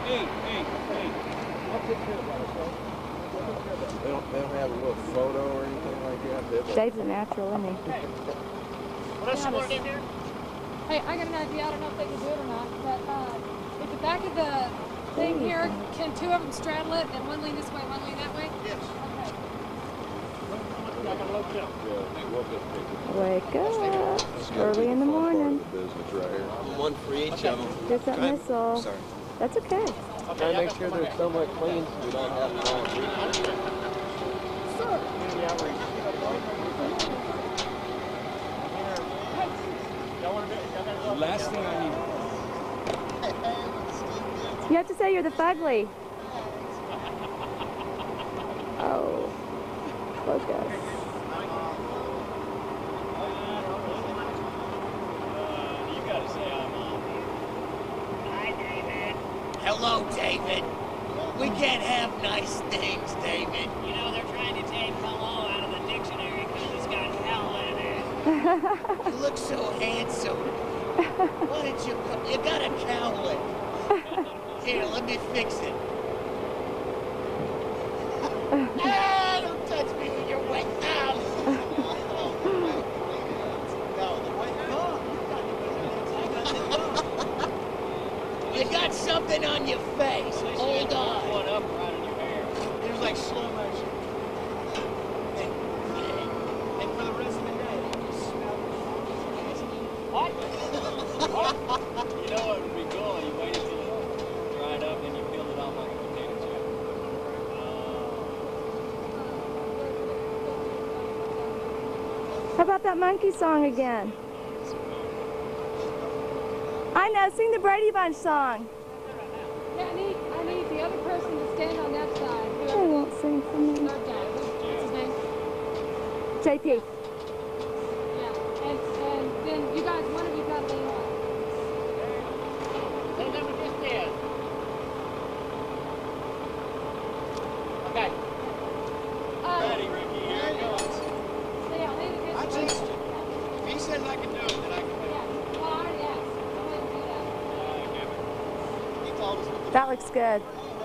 I'll take care of that, okay? They don't have a little photo or anything like that? Dave's a natural, isn't he? What else you want to do here? Hey, I got an idea. I don't know if they can do it or not, but at the back of the thing here, can two of them straddle it and one lean this way, one lean that way? Yes. Okay. I got a low jump. Wake up. Early in the morning. One for each of them. Get that missile. Sorry. That's okay. Try to make sure they're somewhat clean so we don't have them all. The last thing I need. You have to say you're the Fugly. Oh. Focus. You gotta say I'm on. Hi, David. Hello, David. We can't have nice things, David. You know, they're trying to take hello out of the dictionary because it's got hell in it. You look so handsome. Why did you got a cowlick. Here, let me fix it. Ah, don't touch me with your wet mouth. You got something on your face. Hold on. One up right in your hair. It was like slow motion. And for the rest of the day, you smell what? You know what would be cool? You wait until it dried up and you peeled it off like a potato chip. How about that monkey song again? I know, sing the Brady Bunch song. Yeah, I need the other person to stand on that side. They won't sing for me. Third guy. What's his name? JP. Yeah. And then you guys, one of you got to lean on. Hey, let me just in. Okay. Ready, Ricky, here it goes. So yeah, lean against I just, if he says I can do it, then I can do it. Yeah. Well, I already asked. Go ahead and do that. He told us. That looks good.